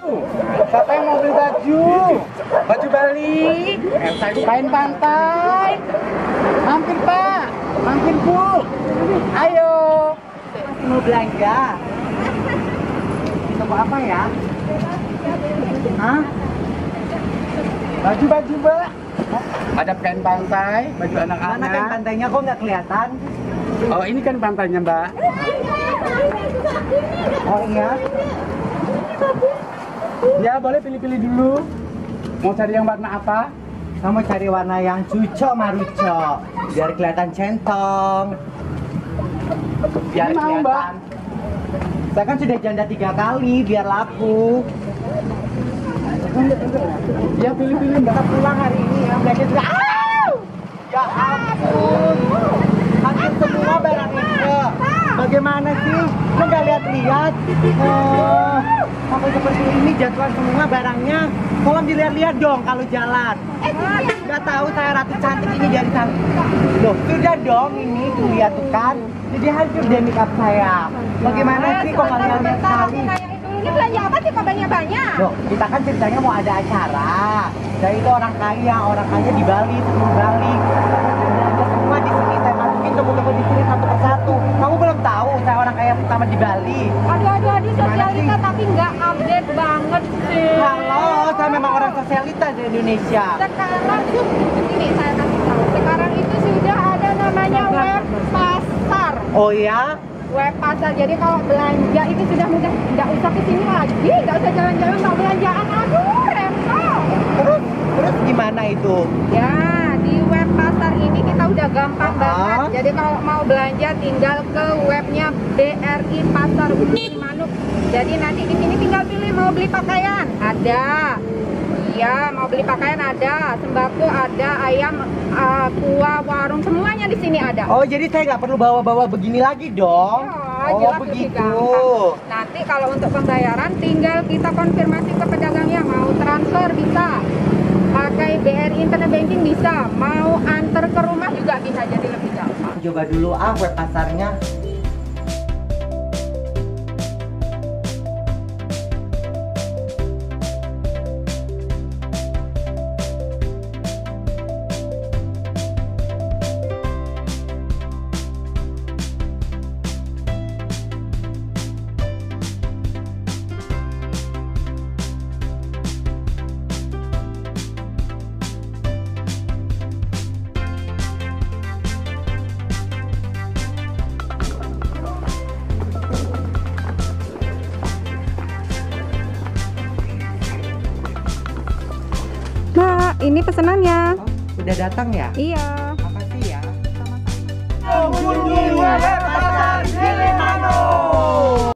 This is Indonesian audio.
Siapa yang mau beli baju? Baju Bali, kain pantai. Mampir Pak, mampir Bu. Ayo. Mau belanja? Toko apa ya? Hah? Baju-baju Mbak. Ada kain pantai, baju anak-anak. Mana kain pantainya kok nggak kelihatan? Oh ini kan pantainya Mbak. Oh iya? Ya boleh pilih-pilih dulu. Mau cari yang warna apa? Kamu cari warna yang cucok marucok, biar kelihatan centong. Biar Ini mau, kelihatan. Mbak. Saya kan sudah janda 3 kali, biar laku. Ya pilih-pilih Mbak. Kita pulang hari ini ya, belanja juga. Ya ampun, hampir semua barang itu. Bagaimana sih? Lu nggak lihat-lihat? Sampai seperti ini jadwal semua barangnya. Tolong dilihat-lihat dong kalau jalan. Nggak tahu saya ratu cantik ini dari sana. Loh, sudah dong ini tuh lihat tuh kan. Jadi hancur deh make up saya. Bagaimana sih kok nggak lihat sekali? Ini belanja apa sih kok banyak-banyak? Loh, kita kan ceritanya mau ada acara. Saya itu orang kaya di Bali, seluruh Bali. Belanja semua di sini, saya masukin toko-toko di sini satu persatu. Kamu belum tahu saya orang kaya pertama di Bali. Aduh, sosialita tapi nggak update banget sih. Halo, saya memang orang sosialita di Indonesia. Sekarang tuh, ini saya kasih tahu. Sekarang itu sudah ada namanya web pasar. Oh ya? Web pasar, jadi kalau belanja itu sudah mudah, nggak usah kesini lagi, nggak usah jalan-jalan, nggak belanjaan, aduh repot. Terus gimana itu? Ya, di web pasar ini kita udah gampang banget. Jadi kalau mau belanja tinggal ke webnya BRI Pasar Uni Manuk. Jadi nanti di sini tinggal pilih mau beli pakaian, ada. Iya, mau beli pakaian ada, sembako ada, ayam, kuah, warung, semuanya di sini ada. Oh, jadi saya nggak perlu bawa-bawa begini lagi dong? Ya, Oh, jelas lebih begitu. gampang. Nanti kalau untuk pembayaran tinggal kita konfirmasi ke pedagangnya, mau transfer bisa, pakai BRI Internet Banking bisa, mau antar ke rumah juga bisa, jadi lebih gampang. Coba dulu web pasarnya. Nah, ini pesanannya. Oh, udah datang ya? Iya. Apa sih ya? Sama-sama. Pasar Gilimanuk.